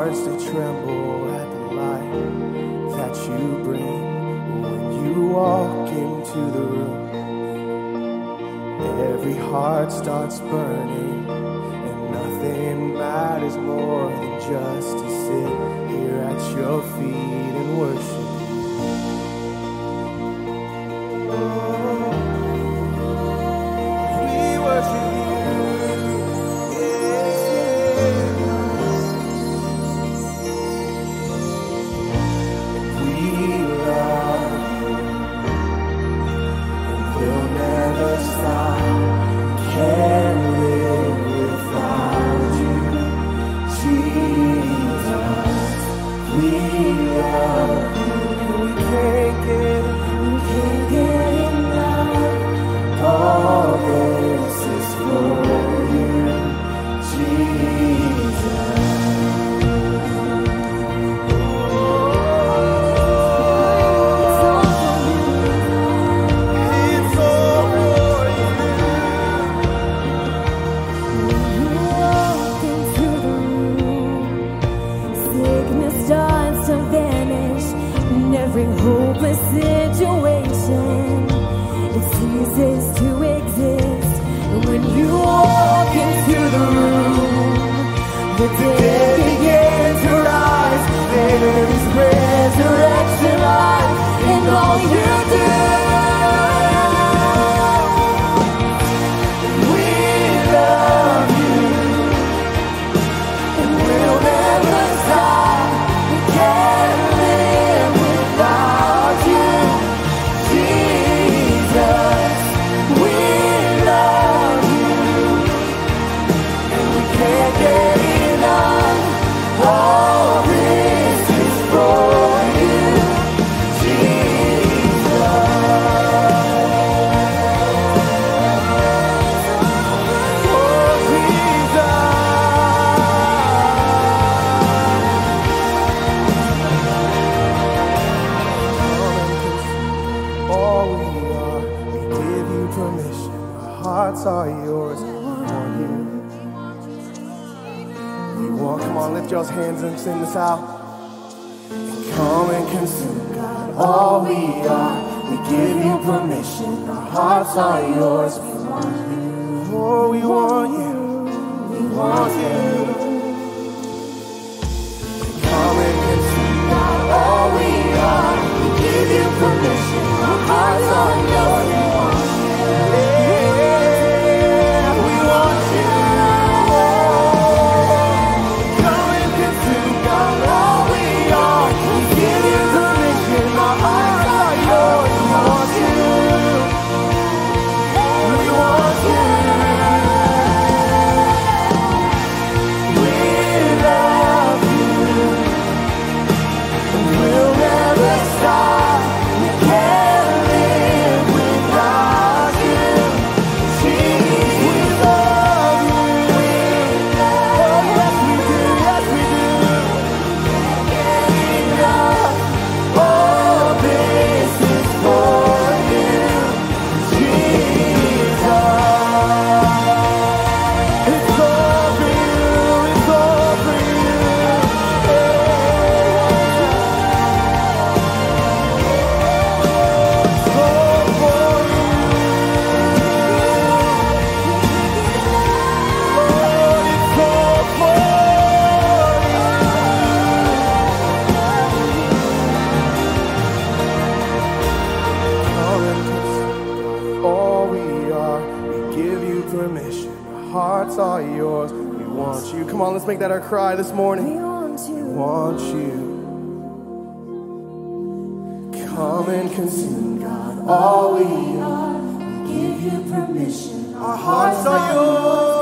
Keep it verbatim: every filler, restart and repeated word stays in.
hearts they tremble at the light that you bring when you walk into the room. Every heart starts burning, and nothing matters more than just to sit here at your feet and worship. Every hopeless situation, it ceases to exist. And when you walk into the room, the dead begin to rise. There is resurrection life in all you do. We love you, and we'll never stop. We can't live without you, Jesus. We love you, and we can't get enough. All this is for you, Jesus. Oh, Jesus. All we are, we give you permission. Our hearts are yours. We want you. We want, come on, lift your hands and sing this out. And come and consume, God, all we are. We give you permission. Our hearts are yours. We want you. Oh, we want you. We want you. Come and consume, God, all we are. We give you permission. Our hearts are yours. We want you. Yeah, we want you. Come and consume, God, all we are. We give you permission. Our hearts are yours. We want you. We want you. We love you, and we'll never stop. We can't live without you, Jesus. We love you. We love you. Yes, we do. Yes, we do. Can't get enough. All this is for you, Jesus. It's all for you. It's all for you. It's all for you. Lord, it's all for you. Come and consume all we are. We give you permission. Our hearts are yours. We want you. Come on, let's make that our cry this morning. We want We you. want you. Come and consume, God, all we are. We give you permission. Our hearts are yours.